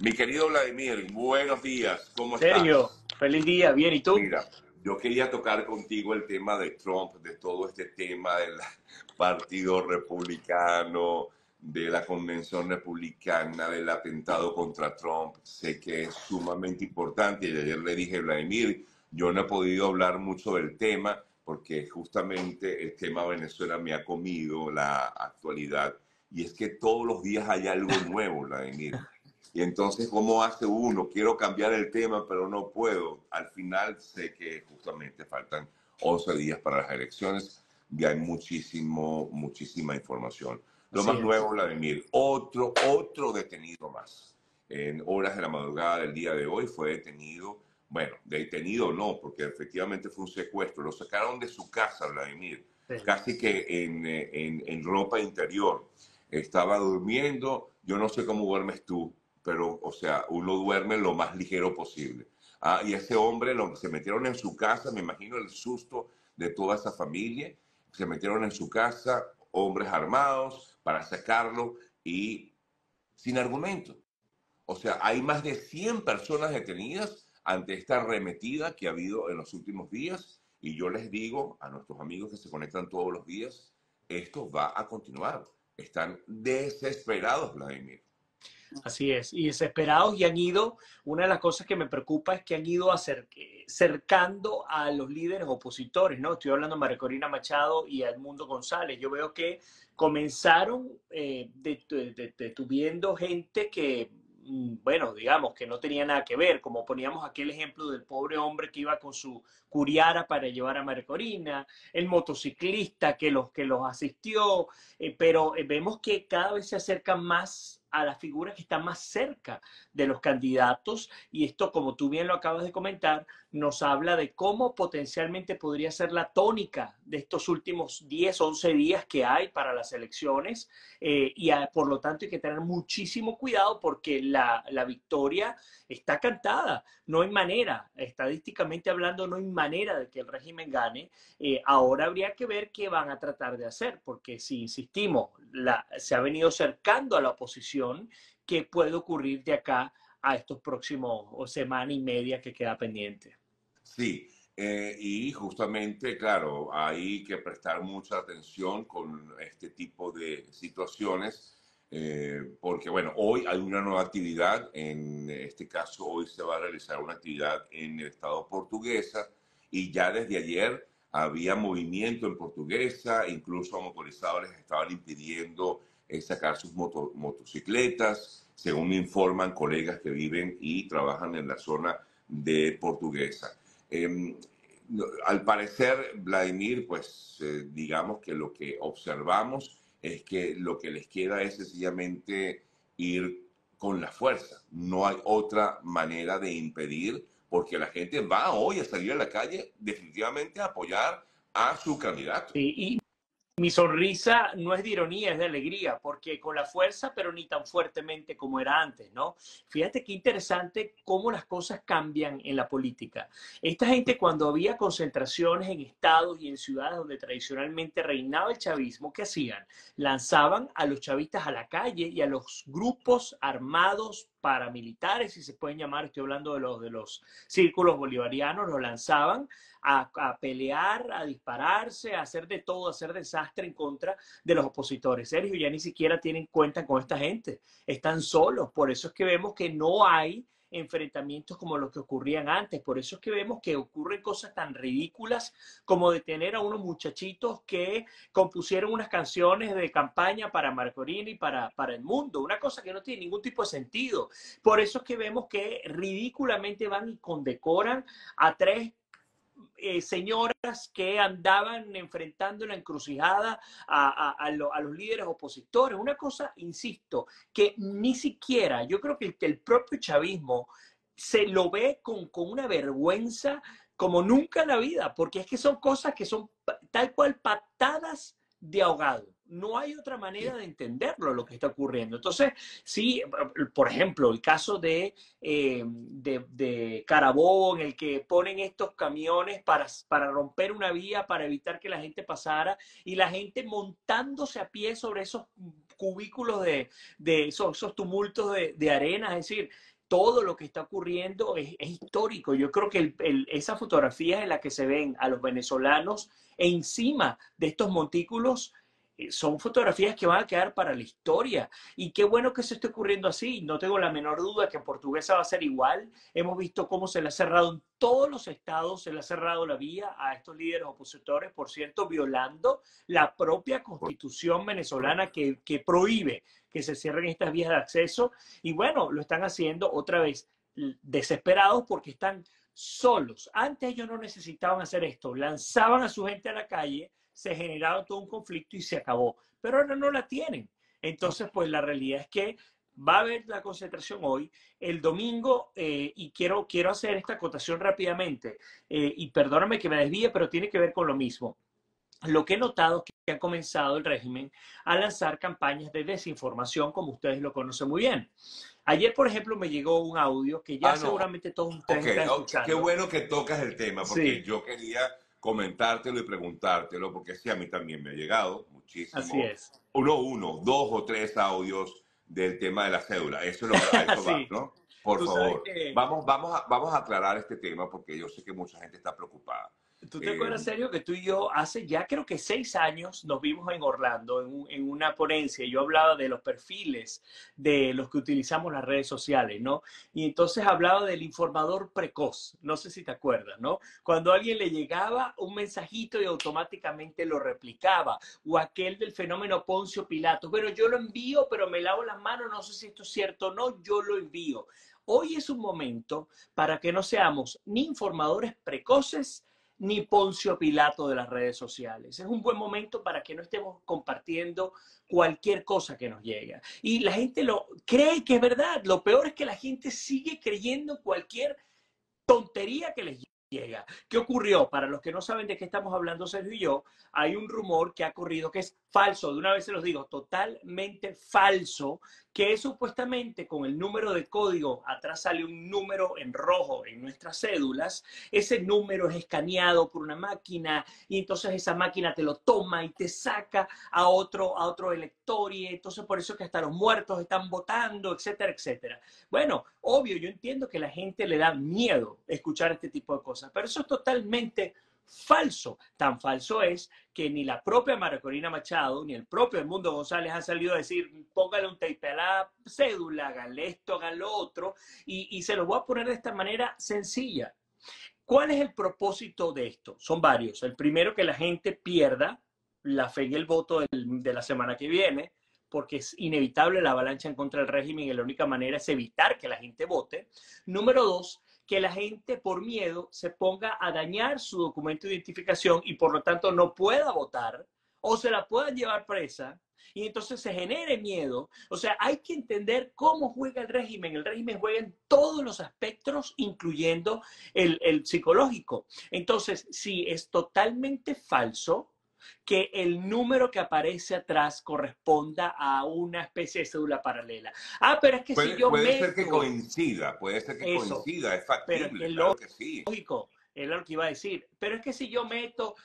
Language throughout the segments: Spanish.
Mi querido Vladimir, buenos días, ¿cómo Sergio, estás? feliz día, bien, ¿y tú? Mira, yo quería tocar contigo el tema de Trump, de todo este tema del Partido Republicano, de la Convención Republicana, del atentado contra Trump. Sé que es sumamente importante y ayer le dije, Vladimir, yo no he podido hablar mucho del tema porque justamente el tema Venezuela me ha comido la actualidad y es que todos los días hay algo nuevo, Vladimir. Y entonces, ¿cómo hace uno? Quiero cambiar el tema, pero no puedo. Al final sé que justamente faltan 11 días para las elecciones y hay muchísima información. Lo Así más es. nuevo, Vladimir, otro detenido más. En horas de la madrugada del día de hoy fue detenido, bueno, detenido no, porque efectivamente fue un secuestro. Lo sacaron de su casa, Vladimir, Sí. casi que en ropa interior. Estaba durmiendo, yo no sé cómo duermes tú, pero, o sea, uno duerme lo más ligero posible. Y ese hombre se metieron en su casa, me imagino el susto de toda esa familia, se metieron en su casa, hombres armados para sacarlo y sin argumento. O sea, hay más de 100 personas detenidas ante esta arremetida que ha habido en los últimos días y yo les digo a nuestros amigos que se conectan todos los días, esto va a continuar. Están desesperados, Vladimir. Así es, y desesperados y han ido, una de las cosas que me preocupa es que han ido cercando a los líderes opositores, ¿no? Estoy hablando de María Corina Machado y a Edmundo González. Yo veo que comenzaron detuviendo gente que, bueno, digamos, que no tenía nada que ver, como poníamos aquel ejemplo del pobre hombre que iba con su curiara para llevar a María Corina, el motociclista que los asistió, pero vemos que cada vez se acercan más a las figuras que están más cerca de los candidatos y esto, como tú bien lo acabas de comentar, nos habla de cómo potencialmente podría ser la tónica de estos últimos 10, 11 días que hay para las elecciones por lo tanto hay que tener muchísimo cuidado porque la victoria está cantada, no hay manera, estadísticamente hablando, no hay manera de que el régimen gane. Ahora habría que ver qué van a tratar de hacer, porque si insistimos, se ha venido acercando a la oposición, ¿qué puede ocurrir de acá a estos próximos o semana y media que queda pendiente? Sí, y justamente, claro, hay que prestar mucha atención con este tipo de situaciones, porque, bueno, hoy hay una nueva actividad, en este caso hoy se va a realizar una actividad en el estado portuguesa y ya desde ayer había movimiento en Portuguesa, incluso motorizadores estaban impidiendo sacar sus motocicletas, según me informan colegas que viven y trabajan en la zona de Portuguesa. Eh, Al parecer, Vladimir, pues digamos que lo que observamos es que lo que les queda es sencillamente ir con la fuerza. No hay otra manera de impedir, porque la gente va hoy a salir a la calle definitivamente a apoyar a su candidato. Y mi sonrisa no es de ironía, es de alegría, porque con la fuerza, pero ni tan fuertemente como era antes, ¿no? Fíjate qué interesante cómo las cosas cambian en la política. Esta gente, cuando había concentraciones en estados y en ciudades donde tradicionalmente reinaba el chavismo, ¿qué hacían? Lanzaban a los chavistas a la calle y a los grupos armados paramilitares, si se pueden llamar, estoy hablando de los círculos bolivarianos, los lanzaban a pelear, a dispararse, a hacer de todo, a hacer desastre en contra de los opositores. Sergio, ya ni siquiera tienen cuenta con esta gente, están solos, por eso es que vemos que no hay enfrentamientos como los que ocurrían antes. Por eso es que vemos que ocurren cosas tan ridículas como detener a unos muchachitos que compusieron unas canciones de campaña para Marcorini y para el mundo. Una cosa que no tiene ningún tipo de sentido. Por eso es que vemos que ridículamente van y condecoran a tres señoras que andaban enfrentando la encrucijada a los líderes opositores. Una cosa, insisto, que ni siquiera, yo creo que el propio chavismo se lo ve con una vergüenza como nunca en la vida, porque es que son cosas que son tal cual patadas de ahogado. No hay otra manera Sí. de entenderlo lo que está ocurriendo. Entonces, sí, por ejemplo, el caso de Carabobo, en el que ponen estos camiones para romper una vía, para evitar que la gente pasara, y la gente montándose a pie sobre esos cubículos de esos tumultos de arena, es decir, todo lo que está ocurriendo es histórico. Yo creo que esas fotografías en las que se ven a los venezolanos encima de estos montículos son fotografías que van a quedar para la historia. Y qué bueno que se esté ocurriendo así. No tengo la menor duda que en Portuguesa va a ser igual. Hemos visto cómo se le ha cerrado en todos los estados, se le ha cerrado la vía a estos líderes opositores, por cierto, violando la propia constitución venezolana que prohíbe que se cierren estas vías de acceso. Y bueno, lo están haciendo otra vez desesperados porque están solos. Antes ellos no necesitaban hacer esto. Lanzaban a su gente a la calle, se generaba todo un conflicto y se acabó. Pero ahora no la tienen. Entonces, pues la realidad es que va a haber la concentración hoy, el domingo, y quiero hacer esta acotación rápidamente, y perdóname que me desvíe, pero tiene que ver con lo mismo. Lo que he notado es que ha comenzado el régimen a lanzar campañas de desinformación, como ustedes lo conocen muy bien. Ayer, por ejemplo, me llegó un audio que ya No. seguramente todos ustedes Ok, están qué escuchando. bueno que tocas el tema, porque Sí, yo quería comentártelo y preguntártelo, porque sí, a mí también me ha llegado así muchísimo, es. uno, dos o tres audios del tema de la cédula. Eso es lo que, a eso va, Sí, ¿no? Por tú sabes favor, que vamos a aclarar este tema, porque yo sé que mucha gente está preocupada. ¿tú te Eh, acuerdas, Sergio, que tú y yo hace ya creo que 6 años nos vimos en Orlando en una ponencia? Yo hablaba de los perfiles de los que utilizamos las redes sociales, ¿no? Y entonces hablaba del informador precoz, no sé si te acuerdas, ¿no? Cuando a alguien le llegaba un mensajito y automáticamente lo replicaba, o aquel del fenómeno Poncio Pilato, pero yo lo envío, pero me lavo las manos, no sé si esto es cierto o no, yo lo envío. Hoy es un momento para que no seamos ni informadores precoces, ni Poncio Pilato de las redes sociales. Es un buen momento para que no estemos compartiendo cualquier cosa que nos llega. Y la gente lo cree que es verdad. Lo peor es que la gente sigue creyendo cualquier tontería que les llega. ¿Qué ocurrió? Para los que no saben de qué estamos hablando, Sergio y yo, hay un rumor que ha corrido que es falso, de una vez se los digo, totalmente falso, que es supuestamente con el número de código, atrás sale un número en rojo en nuestras cédulas, ese número es escaneado por una máquina y entonces esa máquina te lo toma y te saca a otro elector y entonces por eso es que hasta los muertos están votando, etcétera, etcétera. Bueno, obvio, yo entiendo que a la gente le da miedo escuchar este tipo de cosas, pero eso es totalmente falso. Tan falso es que ni la propia María Corina Machado ni el propio Edmundo González han salido a decir póngale un tape a la cédula, háganle esto, hagan lo otro, y se lo voy a poner de esta manera sencilla. ¿Cuál es el propósito de esto? Son varios. El primero, que la gente pierda la fe en el voto de la semana que viene, porque es inevitable la avalancha en contra del régimen y la única manera es evitar que la gente vote. Número dos, que la gente por miedo se ponga a dañar su documento de identificación y por lo tanto no pueda votar o se la puedan llevar presa y entonces se genere miedo. O sea, hay que entender cómo juega el régimen. El régimen juega en todos los aspectos, incluyendo el psicológico. Entonces, sí, es totalmente falso que el número que aparece atrás corresponda a una especie de cédula paralela. Ah, pero es que si yo puede ser que meto coincida, puede ser que eso, coincida, es pero es que factible, es claro que sí. lógico, es lo que iba a decir. Pero es que si yo meto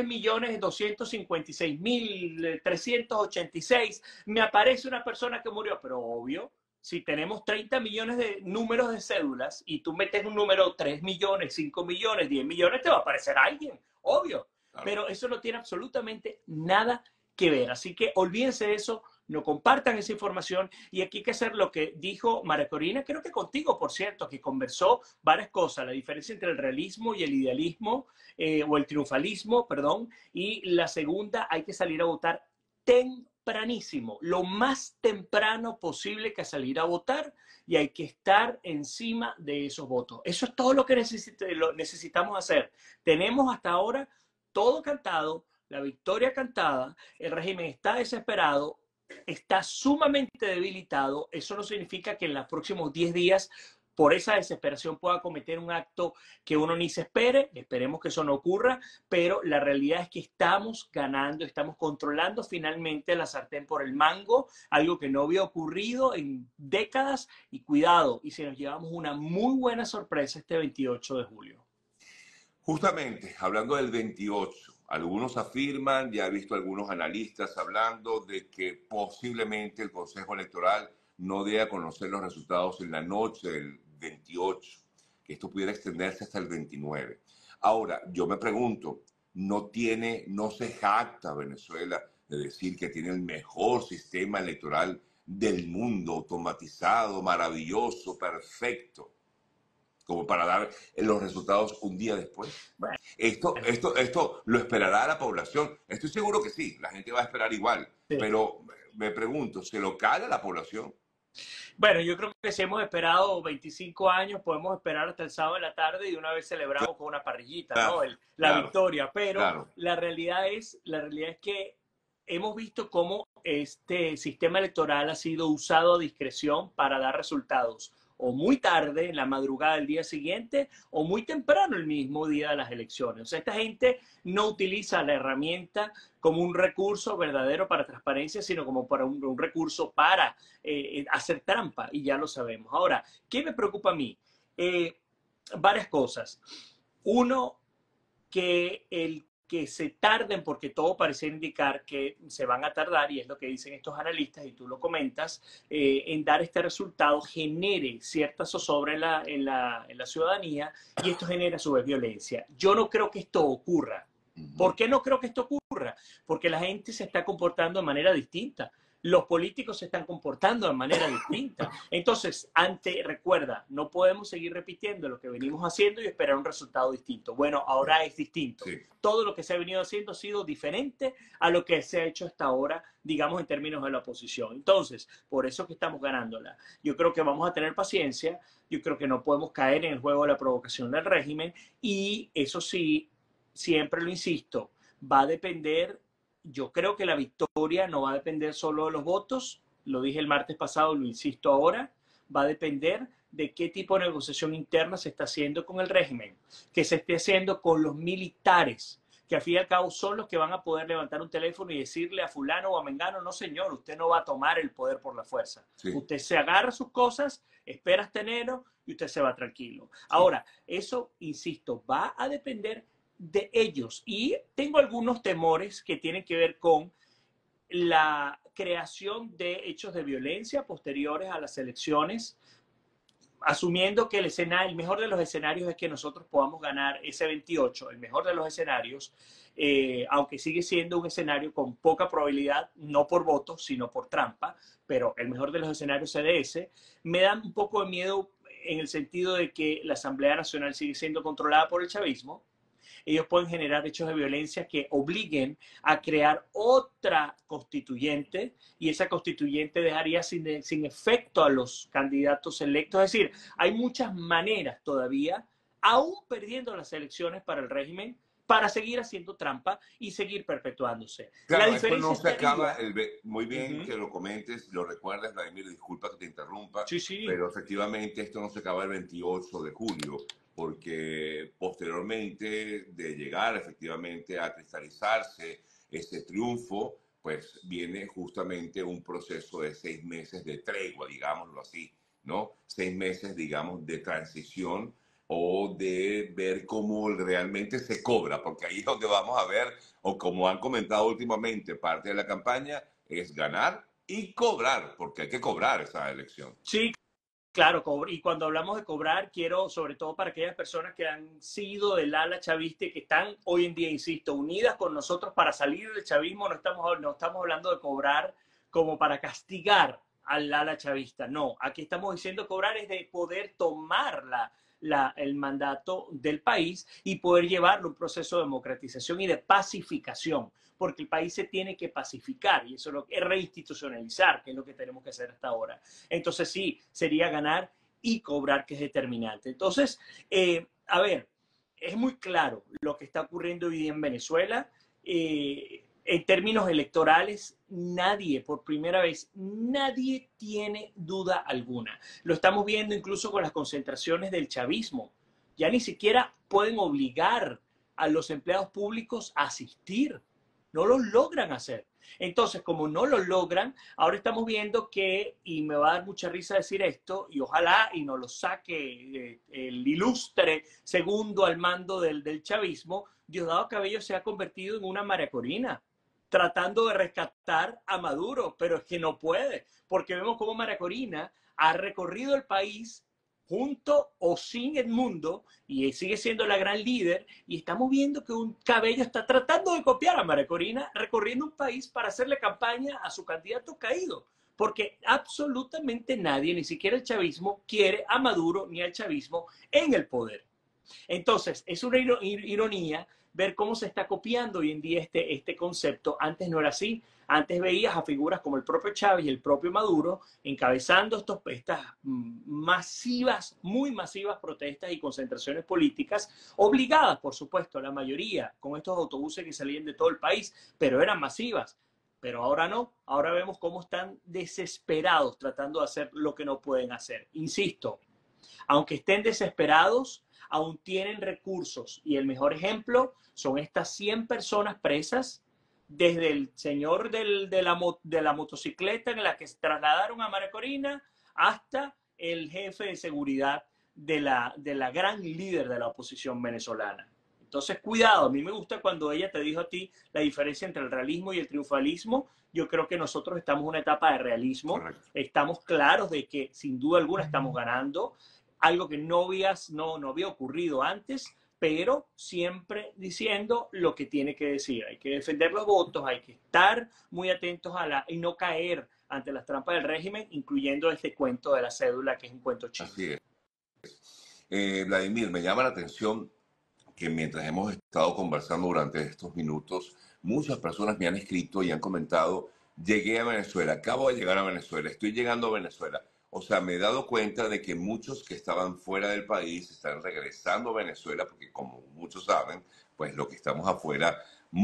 3.256.386, me aparece una persona que murió, pero obvio, si tenemos 30 millones de números de cédulas y tú metes un número 3 millones, 5 millones, 10 millones, te va a aparecer alguien, obvio. Claro. Pero eso no tiene absolutamente nada que ver. Así que olvídense de eso, no compartan esa información y aquí hay que hacer lo que dijo María Corina, creo que contigo, por cierto, que conversó varias cosas, la diferencia entre el realismo y el idealismo, o el triunfalismo, perdón, y la segunda, hay que salir a votar tempranísimo, lo más temprano posible que salir a votar y hay que estar encima de esos votos. Eso es todo lo que necesitamos hacer. Tenemos hasta ahora todo cantado, la victoria cantada, el régimen está desesperado, está sumamente debilitado. Eso no significa que en los próximos 10 días, por esa desesperación, pueda cometer un acto que uno ni se espere. Esperemos que eso no ocurra, pero la realidad es que estamos ganando, estamos controlando finalmente la sartén por el mango, algo que no había ocurrido en décadas. Y cuidado, y si nos llevamos una muy buena sorpresa este 28 de julio. Justamente, hablando del 28, Algunos afirman, ya he visto algunos analistas hablando de que posiblemente el Consejo Electoral no dé a conocer los resultados en la noche del 28, que esto pudiera extenderse hasta el 29. Ahora, yo me pregunto, no se jacta Venezuela de decir que tiene el mejor sistema electoral del mundo, automatizado, maravilloso, perfecto, como para dar los resultados un día después? Bueno, Esto lo esperará la población. Estoy seguro que sí, la gente va a esperar igual, sí. pero me pregunto, ¿se lo cala la población? Bueno, yo creo que si hemos esperado 25 años, podemos esperar hasta el sábado de la tarde y de una vez celebramos con una parrillita, ¿no? Claro, La claro, victoria. Pero claro. la realidad es que hemos visto cómo este sistema electoral ha sido usado a discreción para dar resultados o muy tarde, en la madrugada del día siguiente, o muy temprano el mismo día de las elecciones. O sea, esta gente no utiliza la herramienta como un recurso verdadero para transparencia, sino como para un recurso para hacer trampa, y ya lo sabemos. Ahora, ¿qué me preocupa a mí? Varias cosas. Uno, que se tarden, porque todo parece indicar que se van a tardar, y es lo que dicen estos analistas, y tú lo comentas, en dar este resultado, genere cierta zozobra en la ciudadanía, y esto genera su vez violencia. Yo no creo que esto ocurra. ¿Por qué no creo que esto ocurra? Porque la gente se está comportando de manera distinta. Los políticos se están comportando de manera distinta. Entonces, recuerda, no podemos seguir repitiendo lo que venimos haciendo y esperar un resultado distinto. Bueno, ahora es distinto. Sí. Todo lo que se ha venido haciendo ha sido diferente a lo que se ha hecho hasta ahora, digamos, en términos de la oposición. Entonces, por eso que estamos ganándola. Yo creo que vamos a tener paciencia, yo creo que no podemos caer en el juego de la provocación del régimen, y eso sí, siempre lo insisto, va a depender. Yo creo que la victoria no va a depender solo de los votos, lo dije el martes pasado, lo insisto ahora, va a depender de qué tipo de negociación interna se está haciendo con el régimen, que se esté haciendo con los militares, que al fin y al cabo son los que van a poder levantar un teléfono y decirle a fulano o a mengano: no señor, usted no va a tomar el poder por la fuerza. Sí, Usted se agarra sus cosas, espera hasta enero y usted se va tranquilo. sí. Ahora, eso, insisto, va a depender de ellos. Y tengo algunos temores que tienen que ver con la creación de hechos de violencia posteriores a las elecciones, asumiendo que el mejor de los escenarios es que nosotros podamos ganar ese 28, el mejor de los escenarios, aunque sigue siendo un escenario con poca probabilidad, no por votos, sino por trampa, pero el mejor de los escenarios CDS, me da un poco de miedo en el sentido de que la Asamblea Nacional sigue siendo controlada por el chavismo. Ellos pueden generar hechos de violencia que obliguen a crear otra constituyente, y esa constituyente dejaría sin efecto a los candidatos electos. Es decir, hay muchas maneras todavía, aún perdiendo las elecciones para el régimen, para seguir haciendo trampa y seguir perpetuándose. La Claro, esto no diferencia se acaba, estaría... muy bien Ujú. que lo comentes, lo recuerdes, Vladimir, disculpa que te interrumpa, Sí, sí. pero efectivamente esto no se acaba el 28 de julio, porque posteriormente de llegar efectivamente a cristalizarse este triunfo, pues viene justamente un proceso de 6 meses de tregua, digámoslo así, ¿no? 6 meses, digamos, de transición o de ver cómo realmente se cobra, porque ahí es donde vamos a ver, o como han comentado últimamente, parte de la campaña es ganar y cobrar, porque hay que cobrar esa elección. Sí, claro, y cuando hablamos de cobrar, quiero, sobre todo para aquellas personas que han sido del ala chavista y que están hoy en día, insisto, unidas con nosotros para salir del chavismo, no estamos hablando de cobrar como para castigar al ala chavista, no, aquí estamos diciendo cobrar es de poder tomar el mandato del país y poder llevarlo a un proceso de democratización y de pacificación, porque el país se tiene que pacificar, y eso es lo que es reinstitucionalizar, que es lo que tenemos que hacer hasta ahora. Entonces sí, sería ganar y cobrar, que es determinante. Entonces, a ver, es muy claro lo que está ocurriendo hoy día en Venezuela. En términos electorales, nadie, por primera vez, nadie tiene duda alguna. Lo estamos viendo incluso con las concentraciones del chavismo. Ya ni siquiera pueden obligar a los empleados públicos a asistir. No lo logran hacer. Entonces, como no lo logran, ahora estamos viendo que, y me va a dar mucha risa decir esto, y ojalá y nos lo saque el ilustre segundo al mando del chavismo, Diosdado Cabello se ha convertido en una María Corina, tratando de rescatar a Maduro, pero es que no puede, porque vemos cómo María Corina ha recorrido el país junto o sin Edmundo y sigue siendo la gran líder, y estamos viendo que un Cabello está tratando de copiar a María Corina recorriendo un país para hacerle campaña a su candidato caído, porque absolutamente nadie, ni siquiera el chavismo, quiere a Maduro ni al chavismo en el poder. Entonces, es una ironía ver cómo se está copiando hoy en día este concepto. Antes no era así. Antes veías a figuras como el propio Chávez y el propio Maduro encabezando estas masivas, muy masivas protestas y concentraciones políticas, obligadas, por supuesto, la mayoría, con estos autobuses que salían de todo el país, pero eran masivas. Pero ahora no, ahora vemos cómo están desesperados tratando de hacer lo que no pueden hacer. Insisto, aunque estén desesperados, aún tienen recursos. Y el mejor ejemplo son estas 100 personas presas, desde el señor de la motocicleta en la que se trasladaron a María Corina hasta el jefe de seguridad de la gran líder de la oposición venezolana. Entonces, cuidado, a mí me gusta cuando ella te dijo a ti la diferencia entre el realismo y el triunfalismo. Yo creo que nosotros estamos en una etapa de realismo. Correcto. Estamos claros de que sin duda alguna estamos ganando, algo que no había ocurrido antes, pero siempre diciendo lo que tiene que decir. Hay que defender los votos, hay que estar muy atentos y no caer ante las trampas del régimen, incluyendo este cuento de la cédula, que es un cuento chino. Así es. Vladimir, me llama la atención que mientras hemos estado conversando durante estos minutos, muchas personas me han escrito y han comentado, llegué a Venezuela, acabo de llegar a Venezuela, estoy llegando a Venezuela. O sea, me he dado cuenta de que muchos que estaban fuera del país están regresando a Venezuela, porque como muchos saben, pues los que estamos afuera,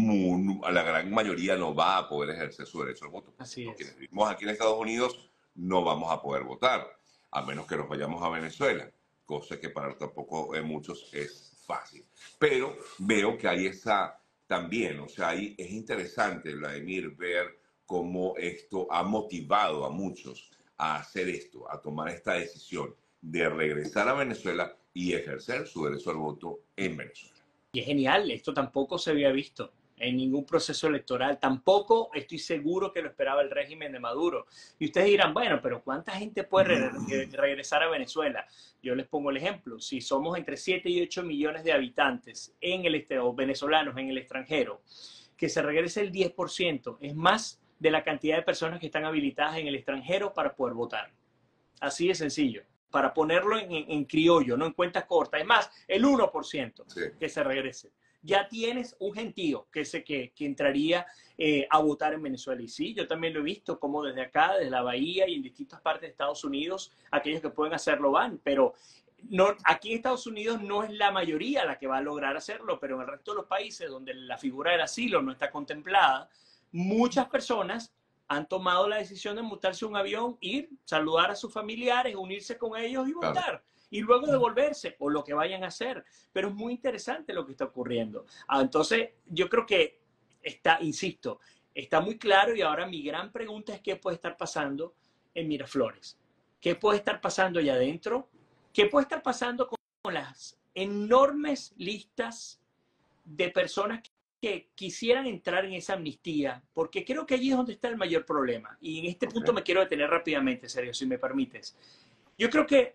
a la gran mayoría no va a poder ejercer su derecho al voto. Así Los es. quienes vivimos aquí en Estados Unidos no vamos a poder votar, a menos que nos vayamos a Venezuela, cosa que para tampoco muchos es fácil. Pero veo que hay esa también, o sea, ahí es interesante, Vladimir, ver cómo esto ha motivado a muchos a hacer esto, a tomar esta decisión de regresar a Venezuela y ejercer su derecho al voto en Venezuela. Y es genial, esto tampoco se había visto en ningún proceso electoral, tampoco estoy seguro que lo esperaba el régimen de Maduro. Y ustedes dirán, bueno, pero ¿cuánta gente puede regresar a Venezuela? Yo les pongo el ejemplo, si somos entre 7 y 8 millones de habitantes en o venezolanos en el extranjero, que se regrese el 10%, es más de la cantidad de personas que están habilitadas en el extranjero para poder votar. Así de sencillo, para ponerlo en criollo, no en cuentas cortas. Es más, el 1% Sí. que se regrese. Ya tienes un gentío que entraría a votar en Venezuela. Y sí, yo también lo he visto, como desde acá, desde la Bahía y en distintas partes de Estados Unidos, aquellos que pueden hacerlo van, pero no, aquí en Estados Unidos no es la mayoría la que va a lograr hacerlo, pero en el resto de los países donde la figura del asilo no está contemplada, muchas personas han tomado la decisión de montarse un avión, ir, saludar a sus familiares, unirse con ellos y Claro. votar. Y luego devolverse, o lo que vayan a hacer. Pero es muy interesante lo que está ocurriendo. Entonces, yo creo que está, insisto, está muy claro, y ahora mi gran pregunta es qué puede estar pasando en Miraflores. ¿Qué puede estar pasando allá adentro? ¿Qué puede estar pasando con las enormes listas de personas que quisieran entrar en esa amnistía? Porque creo que allí es donde está el mayor problema. Y en este punto me quiero detener rápidamente, Sergio, si me permites. Yo creo que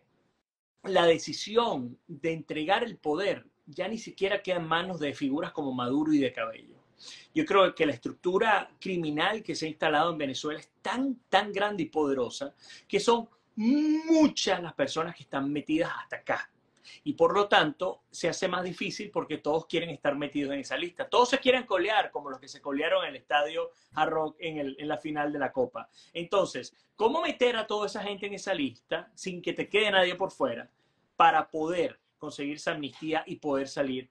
la decisión de entregar el poder ya ni siquiera queda en manos de figuras como Maduro y de Cabello. Yo creo que la estructura criminal que se ha instalado en Venezuela es tan grande y poderosa que son muchas las personas que están metidas hasta acá. Y por lo tanto se hace más difícil porque todos quieren estar metidos en esa lista. Todos se quieren colear, como los que se colearon en el estadio Hard Rock en la final de la Copa. Entonces, ¿cómo meter a toda esa gente en esa lista sin que te quede nadie por fuera para poder conseguir esa amnistía y poder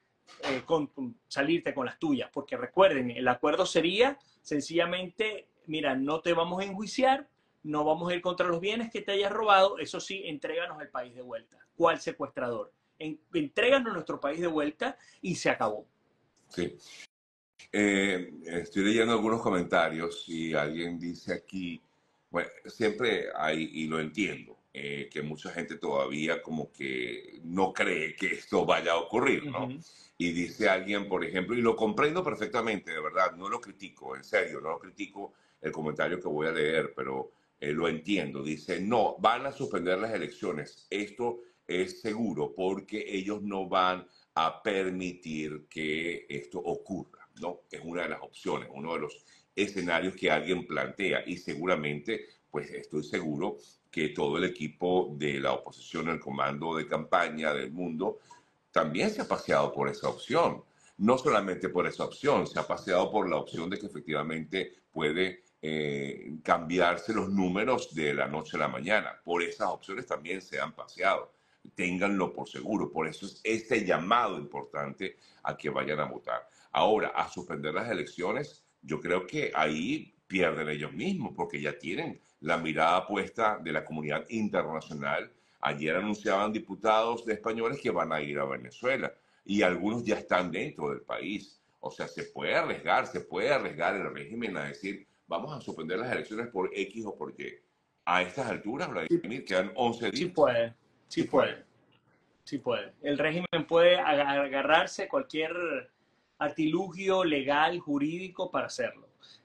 salirte con las tuyas? Porque recuerden, el acuerdo sería sencillamente, mira, no te vamos a enjuiciar, no vamos a ir contra los bienes que te hayas robado, eso sí, entréganos el país de vuelta. ¿Cuál secuestrador? Entréganos nuestro país de vuelta y se acabó. Sí. Estoy leyendo algunos comentarios y alguien dice aquí, bueno, siempre hay, y lo entiendo, que mucha gente todavía como que no cree que esto vaya a ocurrir, ¿no? Ujú. Y dice alguien, por ejemplo, y lo comprendo perfectamente, de verdad, no lo critico, en serio, no lo critico el comentario que voy a leer, pero lo entiendo. Dice, no, van a suspender las elecciones. Esto es seguro porque ellos no van a permitir que esto ocurra, ¿no? Es una de las opciones, uno de los escenarios que alguien plantea y seguramente, pues estoy seguro que todo el equipo de la oposición, el comando de campaña del mundo, también se ha paseado por esa opción. No solamente por esa opción, se ha paseado por la opción de que efectivamente puede cambiarse los números de la noche a la mañana. Por esas opciones también se han paseado. Ténganlo por seguro. Por eso es este llamado importante a que vayan a votar. Ahora, a suspender las elecciones, yo creo que ahí pierden ellos mismos, porque ya tienen la mirada puesta de la comunidad internacional. Ayer anunciaban diputados de españoles que van a ir a Venezuela y algunos ya están dentro del país. O sea, se puede arriesgar el régimen a decir, vamos a suspender las elecciones por X o por Y. A estas alturas, Sí, Vladimir, quedan 11 sí días. puede, sí Sí puede. puede, sí puede. El régimen puede agarrarse cualquier artilugio legal, jurídico para hacerlo.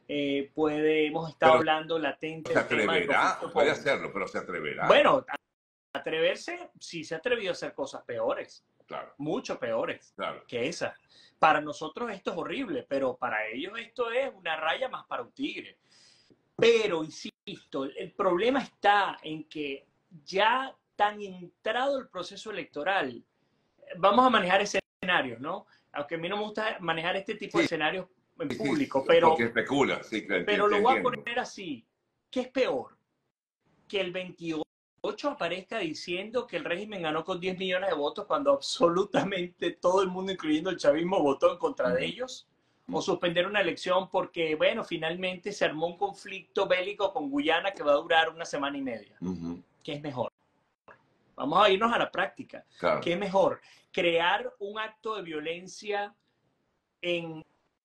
Hemos estado Pero hablando latente se el tema del atreverá, conflicto puede con... hacerlo, pero se atreverá. Bueno, atreverse, sí se ha atrevido a hacer cosas peores, Claro, mucho peores claro. que esa. Para nosotros esto es horrible, pero para ellos esto es una raya más para un tigre. Pero, insisto, el problema está en que ya tan entrado el proceso electoral, vamos a manejar escenarios, ¿no? Aunque a mí no me gusta manejar este tipo de Sí, escenarios en sí, público, porque especula, sí, pero te lo voy a entiendo. poner así. ¿Qué es peor? Que el 28 aparezca diciendo que el régimen ganó con 10 millones de votos cuando absolutamente todo el mundo, incluyendo el chavismo, votó en contra de Ujú, ellos, o ujú, suspender una elección porque, bueno, finalmente se armó un conflicto bélico con Guyana que va a durar una semana y media. ujú, ¿Qué es mejor? Vamos a irnos a la práctica. claro, ¿Qué es mejor? Crear un acto de violencia en,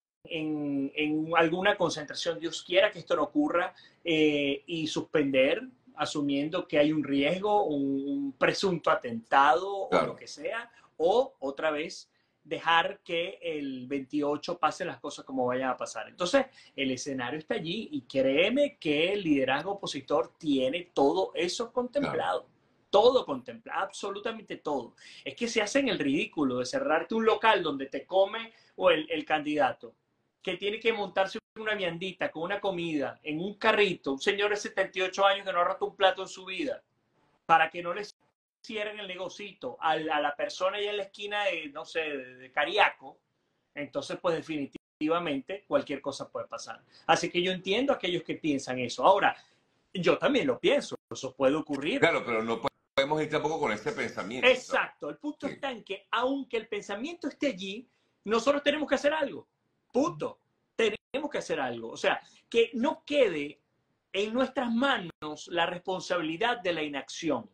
en alguna concentración, Dios quiera que esto no ocurra, y suspender, asumiendo que hay un riesgo, un presunto atentado o lo claro, que sea, o otra vez dejar que el 28 pase las cosas como vayan a pasar. Entonces, el escenario está allí y créeme que el liderazgo opositor tiene todo eso claro. contemplado. Todo contemplado, absolutamente todo. Es que se hacen el ridículo de cerrarte un local donde te come o el candidato que tiene que montarse una viandita con una comida en un carrito, un señor de 78 años que no ha roto un plato en su vida, para que no le cierren el negocito a la persona allá en la esquina de, no sé, de Cariaco, entonces pues definitivamente cualquier cosa puede pasar. Así que yo entiendo a aquellos que piensan eso. Ahora, yo también lo pienso, eso puede ocurrir. Claro, pero no podemos ir tampoco con ese pensamiento, ¿sabes? Exacto, el punto Sí, está en que aunque el pensamiento esté allí, nosotros tenemos que hacer algo. Punto. Tenemos que hacer algo. O sea, que no quede en nuestras manos la responsabilidad de la inacción,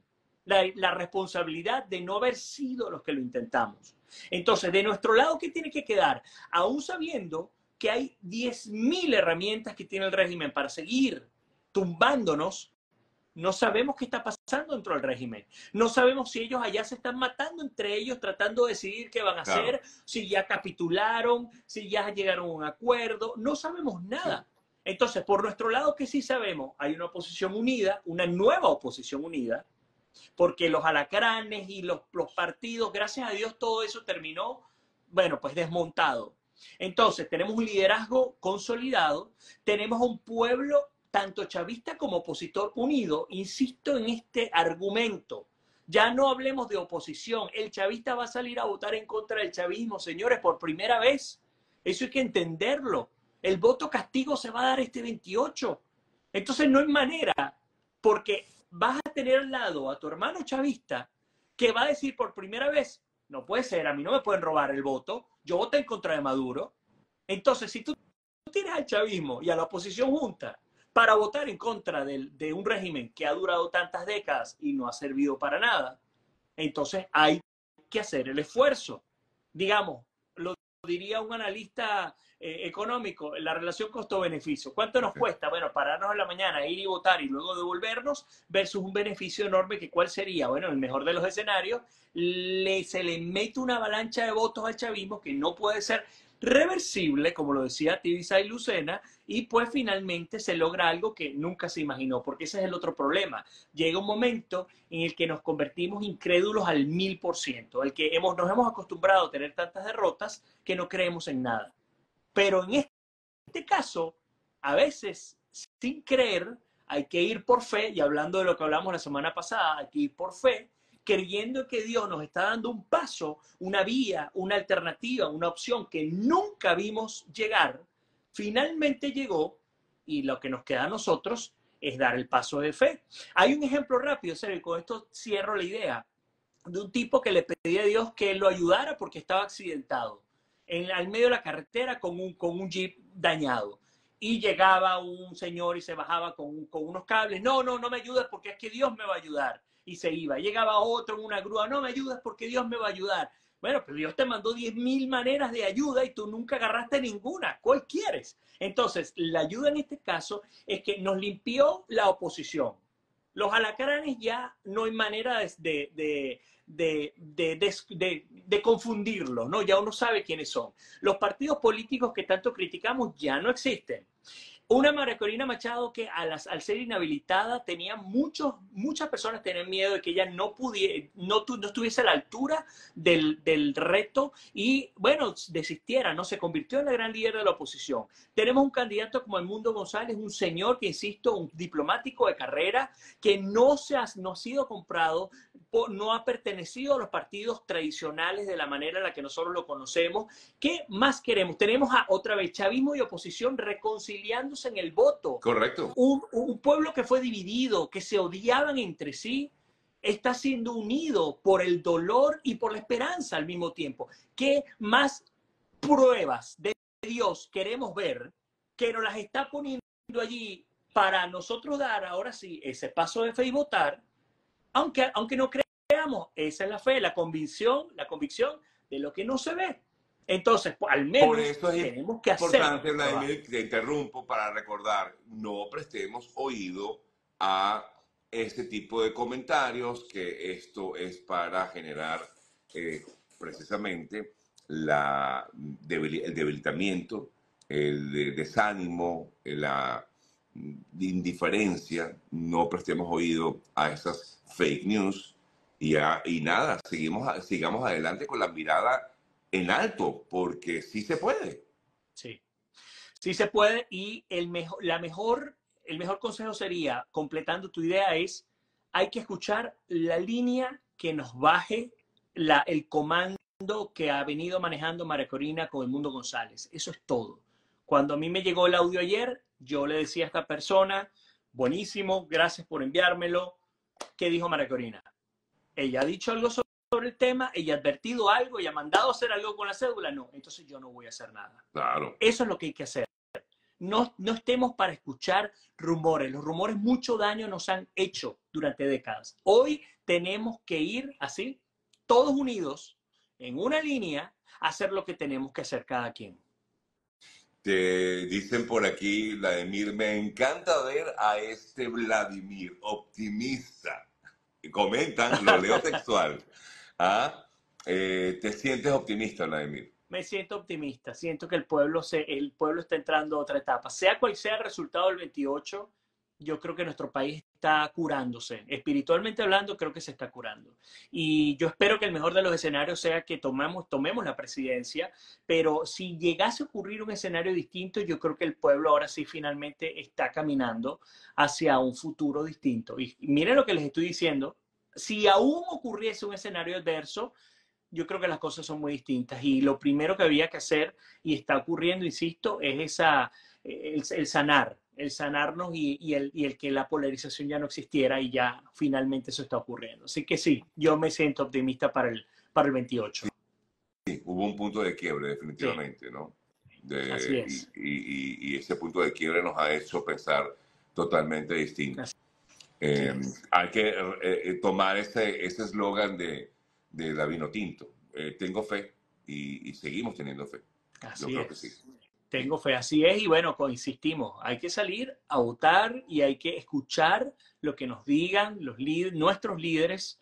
la responsabilidad de no haber sido los que lo intentamos. Entonces, de nuestro lado, ¿qué tiene que quedar? Aún sabiendo que hay 10.000 herramientas que tiene el régimen para seguir tumbándonos, no sabemos qué está pasando dentro del régimen. No sabemos si ellos allá se están matando entre ellos, tratando de decidir qué van a claro, hacer, si ya capitularon, si ya llegaron a un acuerdo. No sabemos sí, nada. Entonces, por nuestro lado, que sí sabemos, hay una oposición unida, una nueva oposición unida, porque los alacranes y los partidos, gracias a Dios, todo eso terminó, bueno, pues desmontado. Entonces, tenemos un liderazgo consolidado, tenemos un pueblo tanto chavista como opositor unido. Insisto en este argumento. Ya no hablemos de oposición. El chavista va a salir a votar en contra del chavismo, señores, por primera vez. Eso hay que entenderlo. El voto castigo se va a dar este 28. Entonces no hay manera, porque vas a tener al lado a tu hermano chavista que va a decir por primera vez, no puede ser, a mí no me pueden robar el voto, yo voté en contra de Maduro. Entonces, si tú tienes al chavismo y a la oposición junta para votar en contra de un régimen que ha durado tantas décadas y no ha servido para nada, entonces hay que hacer el esfuerzo. Digamos, lo diría un analista económico, la relación costo-beneficio. ¿Cuánto nos cuesta? Bueno, pararnos en la mañana, ir y votar y luego devolvernos versus un beneficio enorme que ¿cuál sería? Bueno, en el mejor de los escenarios, se le mete una avalancha de votos al chavismo que no puede ser reversible, como lo decía Tibisay Lucena, y pues finalmente se logra algo que nunca se imaginó, porque ese es el otro problema. Llega un momento en el que nos convertimos incrédulos al 1000%, el que nos hemos acostumbrado a tener tantas derrotas que no creemos en nada. Pero en este caso, a veces, sin creer, hay que ir por fe, y hablando de lo que hablamos la semana pasada, hay que ir por fe, creyendo que Dios nos está dando un paso, una vía, una alternativa, una opción que nunca vimos llegar, finalmente llegó, y lo que nos queda a nosotros es dar el paso de fe. Hay un ejemplo rápido, Sergio, y con esto cierro la idea, de un tipo que le pedía a Dios que lo ayudara porque estaba accidentado al medio de la carretera con un jeep dañado. Y llegaba un señor y se bajaba con unos cables. No, no, no me ayudes porque es que Dios me va a ayudar. Y se iba. Llegaba otro en una grúa. No me ayudes porque Dios me va a ayudar. Bueno, pero Dios te mandó 10.000 maneras de ayuda y tú nunca agarraste ninguna. ¿Cuál quieres? Entonces, la ayuda en este caso es que nos limpió la oposición. Los alacranes ya no hay manera de confundirlos, ¿no? Ya uno sabe quiénes son. Los partidos políticos que tanto criticamos ya no existen. Una María Corina Machado que al ser inhabilitada tenía muchas personas tenían miedo de que ella no estuviese a la altura del reto y, bueno, desistiera, ¿no? Se convirtió en la gran líder de la oposición. Tenemos un candidato como Edmundo González, un señor que, insisto, un diplomático de carrera que no ha sido comprado, no ha pertenecido a los partidos tradicionales de la manera en la que nosotros lo conocemos. ¿Qué más queremos? Tenemos otra vez chavismo y oposición reconciliándose en el voto. Correcto. Un pueblo que fue dividido, que se odiaban entre sí, está siendo unido por el dolor y por la esperanza al mismo tiempo. ¿Qué más pruebas de Dios queremos ver que nos las está poniendo allí para nosotros dar ahora sí ese paso de fe y votar, aunque no creamos? Esa es la fe, la convicción de lo que no se ve. Entonces, pues, al Por menos eso es tenemos que hacer importante, el trabajo. Vladimir, te interrumpo para recordar, no prestemos oído a este tipo de comentarios, que esto es para generar eh, precisamente el debilitamiento, el desánimo, la indiferencia. No prestemos oído a esas fake news y nada, sigamos adelante con la mirada en alto, porque sí se puede. Sí, sí se puede y el mejor consejo sería, completando tu idea, es hay que escuchar la línea que nos baje el comando que ha venido manejando María Corina con Edmundo González. Eso es todo. Cuando a mí me llegó el audio ayer, yo le decía a esta persona, buenísimo, gracias por enviármelo. ¿Qué dijo María Corina? Ella ha dicho algo sobre el tema, ella ha advertido algo, ella ha mandado a hacer algo con la cédula. No, entonces yo no voy a hacer nada. Claro. Eso es lo que hay que hacer. No estemos para escuchar rumores. Los rumores mucho daño nos han hecho durante décadas. Hoy tenemos que ir así, todos unidos, en una línea, a hacer lo que tenemos que hacer cada quien. Te dicen por aquí, Vladimir, me encanta ver a este Vladimir optimista. Y comentan, lo leo textual. ¿Ah? ¿Te sientes optimista, Vladimir? Me siento optimista, siento que el pueblo está entrando a otra etapa. Sea cual sea el resultado del 28, yo creo que nuestro país está curándose. Espiritualmente hablando, creo que se está curando. Y yo espero que el mejor de los escenarios sea que tomemos la presidencia, pero si llegase a ocurrir un escenario distinto, yo creo que el pueblo ahora sí finalmente está caminando hacia un futuro distinto. Y miren lo que les estoy diciendo, si aún ocurriese un escenario adverso, yo creo que las cosas son muy distintas y lo primero que había que hacer, y está ocurriendo, insisto, es el sanarnos y el que la polarización ya no existiera y ya finalmente eso está ocurriendo. Así que sí, yo me siento optimista para el 28. Sí, hubo un punto de quiebre definitivamente, Sí, ¿no? así es. Y ese punto de quiebre nos ha hecho pensar totalmente distinto. Así es. Hay que tomar ese eslogan de la Vinotinto. Tengo fe y seguimos teniendo fe. Yo Así creo que sí. es. Sí, Tengo fe, así es. Y bueno, coinsistimos, hay que salir a votar y hay que escuchar lo que nos digan nuestros líderes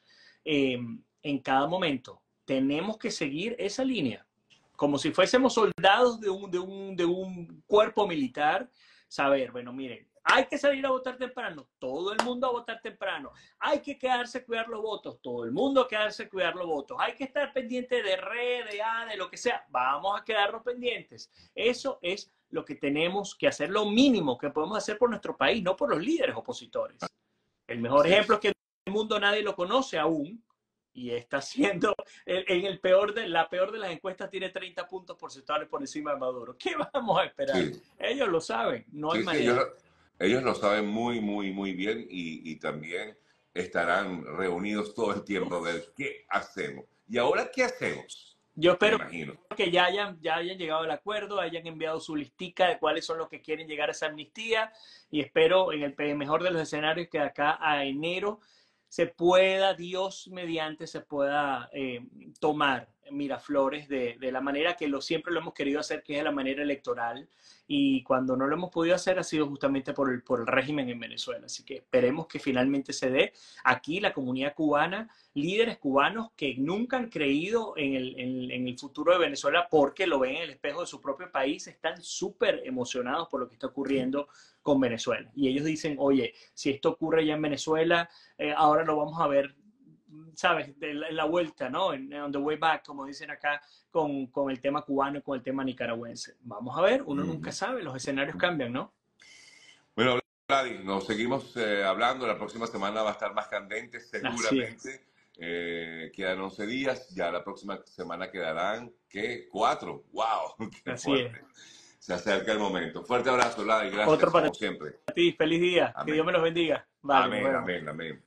en cada momento. Tenemos que seguir esa línea, como si fuésemos soldados de un cuerpo militar. Saber, bueno, miren, hay que salir a votar temprano, todo el mundo a votar temprano. Hay que quedarse a cuidar los votos, todo el mundo a quedarse a cuidar los votos. Hay que estar pendiente de red, de A, de lo que sea. Vamos a quedarnos pendientes. Eso es lo que tenemos que hacer, lo mínimo que podemos hacer por nuestro país, no por los líderes opositores. El mejor así ejemplo es. es que el mundo nadie lo conoce aún y está siendo en el peor la peor de las encuestas, tiene 30 puntos porcentuales por encima de Maduro. ¿Qué vamos a esperar? Sí, Ellos lo saben, no hay sí, sí, manera. ellos lo saben muy, muy, muy bien y también estarán reunidos todo el tiempo a ver qué hacemos. ¿Y ahora qué hacemos? Yo Me espero imagino. que ya hayan llegado al acuerdo, hayan enviado su listica de cuáles son los que quieren llegar a esa amnistía y espero en el mejor de los escenarios que de acá a enero se pueda, Dios mediante, se pueda tomar Miraflores de la manera que siempre lo hemos querido hacer, que es de la manera electoral, y cuando no lo hemos podido hacer ha sido justamente por el régimen en Venezuela. Así que esperemos que finalmente se dé. Aquí la comunidad cubana, líderes cubanos que nunca han creído en el futuro de Venezuela porque lo ven en el espejo de su propio país, están súper emocionados por lo que está Sí, ocurriendo con Venezuela. Y ellos dicen, oye, si esto ocurre ya en Venezuela, ahora lo vamos a ver, ¿sabes? En la vuelta, ¿no? On the way back, como dicen acá, con el tema cubano y con el tema nicaragüense. Vamos a ver, uno nunca ujú. sabe, los escenarios cambian, ¿no? Bueno, Vladi, nos seguimos hablando. La próxima semana va a estar más candente, Así es, seguramente. Quedan 11 días. Ya la próxima semana quedarán, ¿qué? 4. ¡Wow! ¡Qué así es. fuerte! Se acerca el momento. Fuerte abrazo, Vladi. Otro Gracias, para como siempre. ti, feliz día, que Dios Amén. me los bendiga. Vale, nos Amén, vemos. amén, amén.